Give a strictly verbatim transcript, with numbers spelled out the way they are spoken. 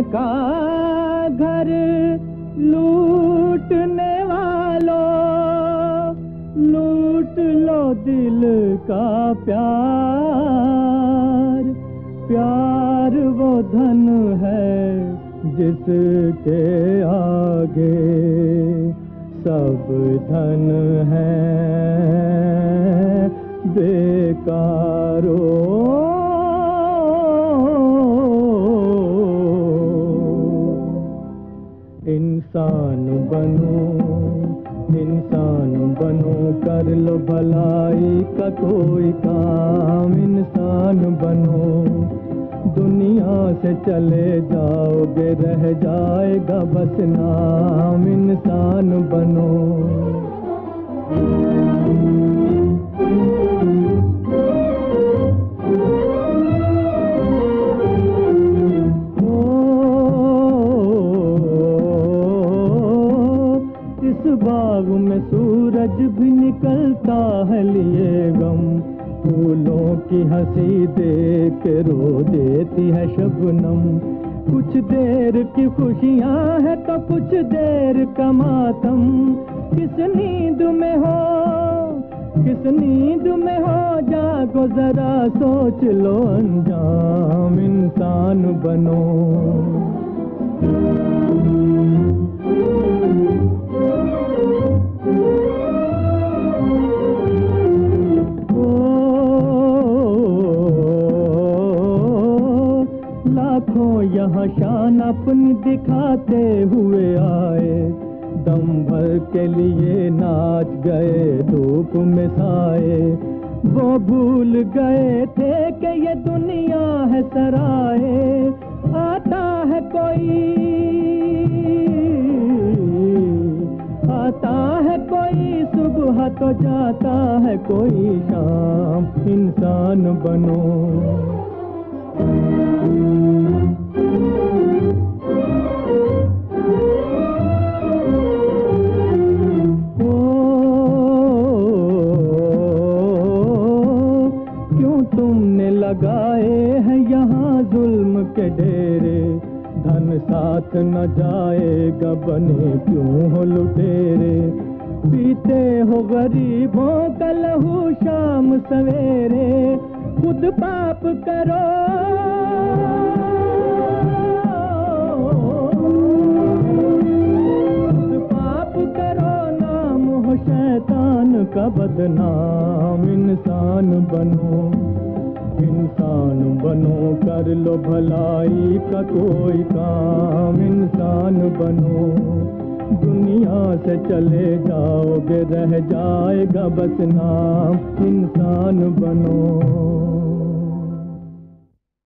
का घर लूटने वालों, लूट लो दिल का प्यार। प्यार वो धन है जिसके आगे सब धन है बेकारो। इंसान बनो, इंसान बनो, कर लो भलाई का कोई काम। इंसान बनो, दुनिया से चले जाओगे रह जाएगा बस नाम। इंसान बनो। बाग में सूरज भी निकलता है लिए गम, फूलों की हंसी देख रो देती है शबनम। कुछ देर की खुशियां है तो कुछ देर का मातम। किस नींद में हो, किस नींद में हो, जागो जरा सोच लो अंजाम। इंसान बनो। यहाँ शान अपनी दिखाते हुए आए, दम भर के लिए नाच गए धूप में साए। वो भूल गए थे कि ये दुनिया है सराए। आता है कोई, आता है कोई सुबह तो जाता है कोई शाम। इंसान बनो। लगाए हैं यहाँ जुल्म के डेरे, धन साथ न जाएगा बने क्यों हो लुटेरे। पीते हो गरीबों का लहू शाम सवेरे, खुद पाप करो, खुद पाप करो, नाम हो शैतान का बदनाम। इंसान बनो, इंसान बनो, कर लो भलाई का कोई काम। इंसान बनो, दुनिया से चले जाओगे रह जाएगा बस नाम। इंसान बनो।